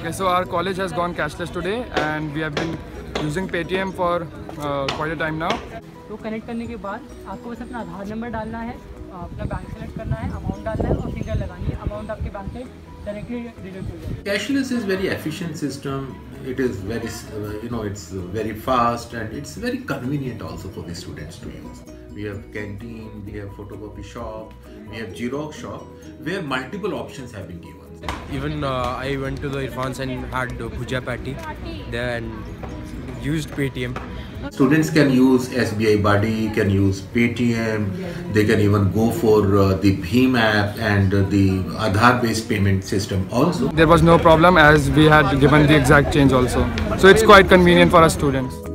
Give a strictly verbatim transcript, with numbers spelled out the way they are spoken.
Okay, so our college has gone cashless today and we have been using Paytm for uh, quite a time now. तो connect करने के बाद आपको बस अपना आधार नंबर डालना है, अपना बैंक सेलेक्ट करना है, अमाउंट डालना है और फिंगर लगानी है, अमाउंट आपके बैंक से डायरेक्टली डिडक्ट हो जाएगा. Cashless is very efficient system. It is very, uh, you know, it's very fast and it's very convenient also for the students to use. We have canteen, we have photocopy shop, we have Xerox shop where multiple options have been given. Even uh, I went to the Irfan's and had uh, bhujia patty there and used Paytm. Students can use S B I Buddy, can use Paytm, they can even go for uh, the Bhim app and uh, the Aadhaar based payment system also. There was no problem as we had given the exact change also. So it's quite convenient for us students.